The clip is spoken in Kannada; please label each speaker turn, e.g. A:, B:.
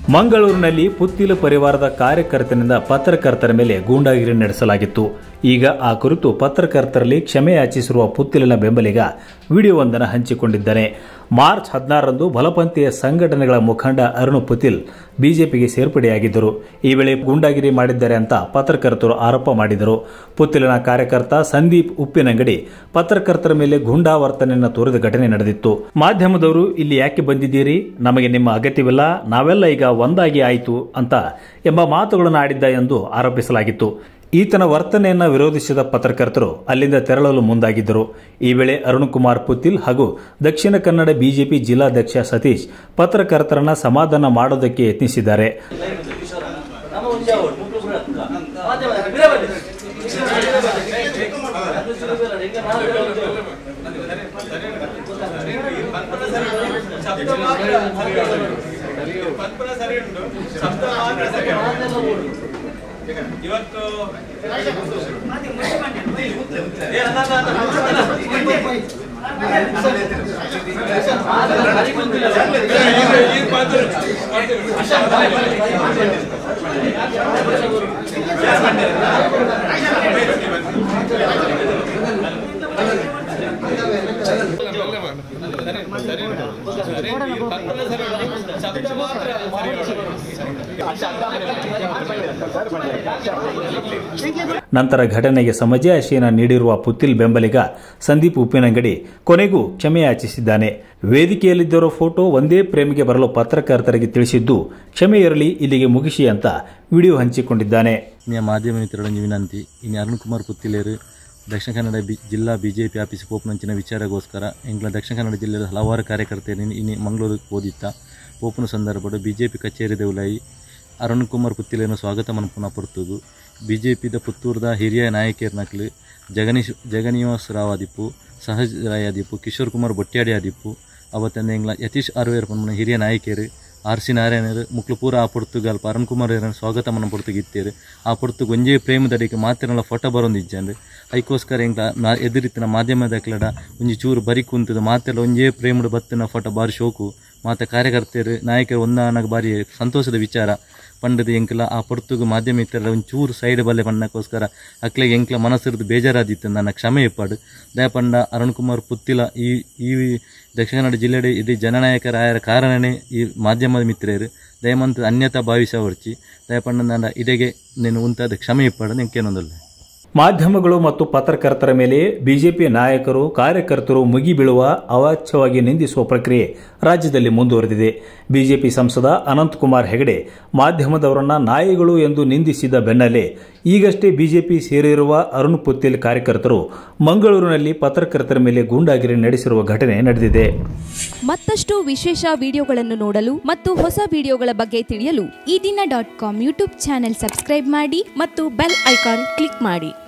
A: ಮಂಗಳೂರಿನಲ್ಲಿ ಪುತ್ತಿಲ ಪರಿವಾರದ ಕಾರ್ಯಕರ್ತನಿಂದ ಪತ್ರಕರ್ತರ ಮೇಲೆ ಗೂಂಡಾಗಿರಿ ನಡೆಸಲಾಗಿತ್ತು. ಈಗ ಆ ಕುರಿತು ಪತ್ರಕರ್ತರಲ್ಲಿ ಕ್ಷಮೆ ಯಾಚಿಸಿರುವ ಪುತ್ತಿಲಿನ ಬೆಂಬಲಿಗ ವಿಡಿಯೋವೊಂದನ್ನು ಹಂಚಿಕೊಂಡಿದ್ದಾನೆ. ಮಾರ್ಚ್ 16ರಂದು ಬಲಪಂಥೀಯ ಸಂಘಟನೆಗಳ ಮುಖಂಡ ಅರುಣ್ ಪುತ್ತಿಲ್ ಬಿಜೆಪಿಗೆ ಸೇರ್ಪಡೆಯಾಗಿದ್ದರು. ಈ ವೇಳೆ ಗೂಂಡಾಗಿರಿ ಮಾಡಿದ್ದಾರೆ ಅಂತ ಪತ್ರಕರ್ತರು ಆರೋಪ ಮಾಡಿದರು. ಪುತ್ತಿಲಿನ ಕಾರ್ಯಕರ್ತ ಸಂದೀಪ್ ಉಪ್ಪಿನಂಗಡಿ ಪತ್ರಕರ್ತರ ಮೇಲೆ ಗೂಂಡಾವರ್ತನೆಯನ್ನು ತೋರಿದ ಘಟನೆ ನಡೆದಿತ್ತು. ಮಾಧ್ಯಮದವರು ಇಲ್ಲಿ ಯಾಕೆ ಬಂದಿದ್ದೀರಿ, ನಮಗೆ ನಿಮ್ಮ ಅಗತ್ಯವಿಲ್ಲ, ನಾವೆಲ್ಲ ಈಗ ಒಂದಾಗಿ ಆಯಿತು ಅಂತ ಎಂಬ ಮಾತುಗಳನ್ನು ಆಡಿದ್ದ ಎಂದು ಆರೋಪಿಸಲಾಗಿತ್ತು. ಈತನ ವರ್ತನೆಯನ್ನು ವಿರೋಧಿಸಿದ ಪತ್ರಕರ್ತರು ಅಲ್ಲಿಂದ ತೆರಳಲು ಮುಂದಾಗಿದ್ದರು. ಈ ವೇಳೆ ಅರುಣ್ ಕುಮಾರ್ ಪುತ್ತಿಲ್ ಹಾಗೂ ದಕ್ಷಿಣ ಕನ್ನಡ ಬಿಜೆಪಿ ಜಿಲ್ಲಾಧ್ಯಕ್ಷ ಸತೀಶ್ ಪತ್ರಕರ್ತರನ್ನ ಸಮಾಧಾನ ಮಾಡೋದಕ್ಕೆ ಯತ್ನಿಸಿದ್ದಾರೆ.
B: ಇವತ್ತು
A: ನಂತರ ಘಟನೆಗೆ ಸಮಜಾಯಿಷಿಯನ್ನು ನೀಡಿರುವ ಪುತ್ತಿಲ್ ಬೆಂಬಲಿಗ ಸಂದೀಪ್ ಉಪ್ಪಿನಂಗಡಿ ಕೊನೆಗೂ ಕ್ಷಮೆ ಯಾಚಿಸಿದ್ದಾನೆ. ವೇದಿಕೆಯಲ್ಲಿದ್ದರೋ ಫೋಟೋ ಒಂದೇ ಪ್ರೇಮಿಗೆ ಬರಲು ಪತ್ರಕರ್ತರಿಗೆ ತಿಳಿಸಿದ್ದು ಕ್ಷಮೆ ಇರಲಿ, ಇಲ್ಲಿಗೆ ಮುಗಿಸಿ ಅಂತ ವಿಡಿಯೋ ಹಂಚಿಕೊಂಡಿದ್ದಾನೆ.
C: ಮಾಧ್ಯಮ ಮಿತ್ರರೊಂದಿಗೆ ವಿನಂತಿ, ಇನ್ನು ಅರುಣ್ ಕುಮಾರ್ ಪುತ್ತಿಲೇರು ದಕ್ಷಿಣ ಕನ್ನಡ ಜಿಲ್ಲಾ ಬಿಜೆಪಿ ಆಫೀಸ್ ಪೋಪುನಂಚಿನ ವಿಚಾರಗೋಸ್ಕರ ಎಂಗ್ಲ ದಕ್ಷಿಣ ಕನ್ನಡ ಜಿಲ್ಲೆಯ ಹಲವಾರು ಕಾರ್ಯಕರ್ತರು ಇನ್ನು ಮಂಗಳೂರಿಗೆ ಓದಿತ್ತ ಪೋಪುನ ಸಂದರ್ಭ ಬಿಜೆಪಿ ಕಚೇರಿ ದೇವುಲಾಯಿ ಅರುಣ್ ಕುಮಾರ್ ಪುತ್ತಿಲೇನು ಸ್ವಾಗತ ಮನಪುನ ಪೊರ್ತುಗು ಬಿಜೆಪಿದ ಪುತ್ತೂರದ ಹಿರಿಯ ನಾಯಕರ್ನಕ್ಲು ಜಗನಿವಾಸ್ ರಾವ್ ಆದಿಪ್ಪು, ಸಹಜ್ ರಾಯ್ ಆದಿಪ್ಪು, ಕಿಶೋರ್ ಕುಮಾರ್ ಬೊಟ್ಯಾಡಿ ಆದಿಪ್ಪು, ಅವತ್ತಂದ ಎಂಗ್ಲ ಯತೀಶ್ ಆರ್ವೇರ್ ಪನ್ಮನ ಹಿರಿಯ ನಾಯಕರು ಆರ್.ಸಿ. ನಾರಾಯಣರು ಮುಕ್ಲು ಪೂರ ಆ ಪೊರ್ತುಗಾಲ್ ಅರುಣ್ ಕುಮಾರ್ ಸ್ವಾಗತ ಮನ ಪೊರ್ತುಗಿತ್ತೇರು. ಆ ಪೊರ್ತುಗ್ ಒಂಜೇ ಪ್ರೇಮದಡಿಗೆ ಮಾತಿರಲ್ಲ ಫೋಟೋ ಬರೋಂದಿಜ್ಜಂಡು ಐಕೋಸ್ಕರ ಎಂಗ್ಲ ಎದುರಿತ್ತಿನ ಮಾಧ್ಯಮದ ಕ್ಲಡ ಒಂಜಿ ಚೂರು ಬರಿ ಕುಂತದ ಮಾತೆಲ್ಲ ಒಂಜೇ ಪ್ರೇಮಡು ಬತ್ತಿನ ಫೋಟೋ ಬಾರಿ ಶೋಕು ಮಾತ ಕಾರ್ಯಕರ್ತರು ನಾಯಕರು ಒಂದಾನಾಗ ಬಾರಿ ಸಂತೋಷದ ವಿಚಾರ ಪಂಡದ ಎಂಕ್ಲ ಆ ಪೊರ್ತುಗು ಮಾಧ್ಯಮ ಇತ್ತರ ಒಂಚೂರು ಸೈಡ್ ಬಲ್ಲೆ ಪಣ್ಣಕ್ಕೋಸ್ಕರ ಅಕ್ಲೆಗೆ ಎಂಕ್ಲ ಮನಸ್ಸಿರದು ಬೇಜಾರಾದಿತ್ತು. ನನ್ನ ಕ್ಷಮೆ ಇಪ್ಪಾಡು ದಯಪಂಡ ಅರುಣ್ ಕುಮಾರ್ ಪುತ್ತಿಲ ಈ ದಕ್ಷಿಣ ಕನ್ನಡ ಜಿಲ್ಲೆಡೆ ಇಡೀ ಜನನಾಯಕರಾಯರ ಕಾರಣನೇ ಈ ಮಾಧ್ಯಮದ ಮಿತ್ರರು ದಯಮಂತ ಅನ್ಯತಾ ಭಾವಿಸ ಹೊರ್ಚಿ ದಯಪಂಡ ನನ್ನ ಇದೆಗೆ ನೀನು ಉಂಟಾದ ಕ್ಷಮೆ ಇಪ್ಪಾಡು ನಿಂಕೇನೊಂದಲ್ಲ.
A: ಮಾಧ್ಯಮಗಳು ಮತ್ತು ಪತ್ರಕರ್ತರ ಮೇಲೆ ಬಿಜೆಪಿ ನಾಯಕರು ಕಾರ್ಯಕರ್ತರು ಮುಗಿಬೀಳುವ ಅವಾಚ್ಯವಾಗಿ ನಿಂದಿಸುವ ಪ್ರಕ್ರಿಯೆ ರಾಜ್ಯದಲ್ಲಿ ಮುಂದುವರೆದಿದೆ. ಬಿಜೆಪಿ ಸಂಸದ ಅನಂತಕುಮಾರ್ ಹೆಗಡೆ ಮಾಧ್ಯಮದವರನ್ನ ನಾಯಿಗಳು ಎಂದು ನಿಂದಿಸಿದ ಬೆನ್ನಲ್ಲೇ ಈಗಷ್ಟೇ ಬಿಜೆಪಿ ಸೇರಿರುವ ಅರುಣ್ ಪುತ್ತಿಲ್ ಕಾರ್ಯಕರ್ತರು ಮಂಗಳೂರಿನಲ್ಲಿ ಪತ್ರಕರ್ತರ ಮೇಲೆ ಗೂಂಡಾಗಿರಿ ನಡೆಸಿರುವ ಘಟನೆ ನಡೆದಿದೆ.
D: ಮತ್ತಷ್ಟು ವಿಶೇಷ ವಿಡಿಯೋಗಳನ್ನು ನೋಡಲು ಮತ್ತು ಹೊಸ ವಿಡಿಯೋಗಳ ಬಗ್ಗೆ ತಿಳಿಯಲು ಈ ದಿನ .com ಯೂಟ್ಯೂಬ್ ಚಾನೆಲ್ ಸಬ್ಸ್ಕ್ರೈಬ್ ಮಾಡಿ ಮತ್ತು ಬೆಲ್ ಐಕಾನ್ ಕ್ಲಿಕ್ ಮಾಡಿ.